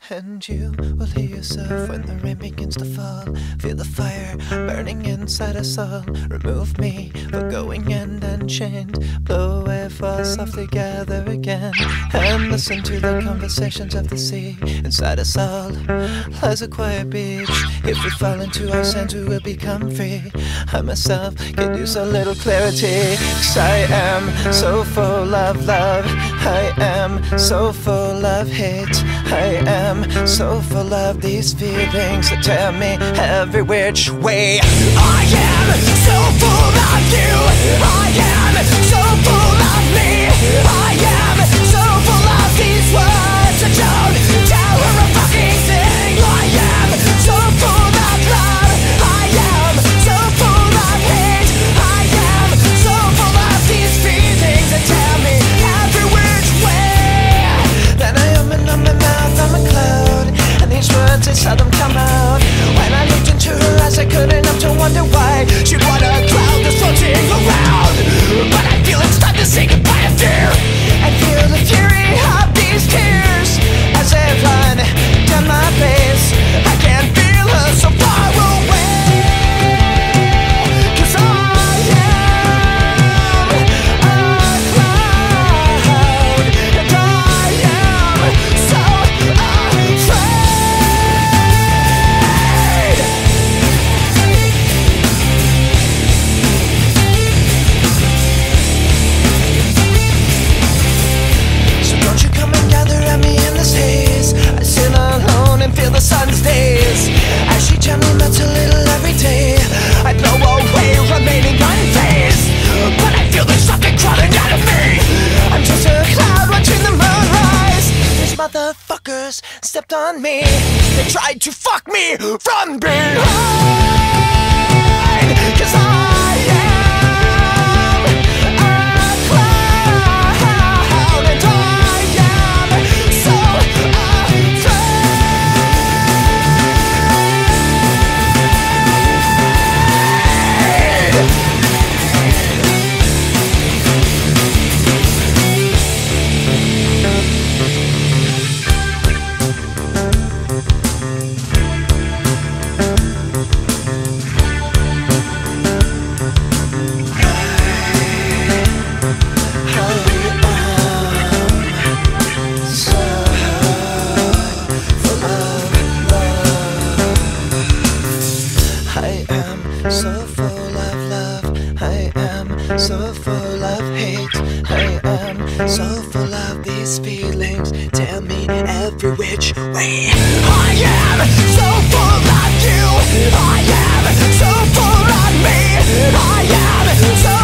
And you will hear yourself when the rain begins to fall. Feel the fire burning inside us all. Remove me for going end unchained. Blow away, fall softly, gather again. And listen to the conversations of the sea. Inside us all lies a quiet beach. If we fall into our sins, we will become free. I myself could use a little clarity. 'Cause I am so full of love. I am so full of hate. I am so full of these feelings that tear me every which way. I am so full of you. I am so full of me. I am so full of these words that don't tell her a fucking thing. I am so full of love. I am so full of hate. I am so full of these feelings that tear me every which way. Then I open up my mouth, I'm a cloud, and these words, I saw them come out. When I looked into her eyes, I couldn't help to wonder why she'd want a cloud that's floating around. But I feel it's time to say goodbye to fear, and feel the fury of these tears as they run down my face. I can feel her so far away. 'Cause I am a cloud, and I am so afraid. So don't you come and gather at me in this haze. I sit alone and feel the sun's days as she gently melts a little every day. I blow away, remaining unfazed, but I feel there's something crawling out of me. I'm just a cloud watching the moon rise. These motherfuckers stepped on me. They tried to fuck me from behind. 'Cause I am a cloud, and I am so afraid. I am so full of love. I am so full of hate. I am so full of these feelings. Tell me every which way. I am so full of you. I am so full of me. I am so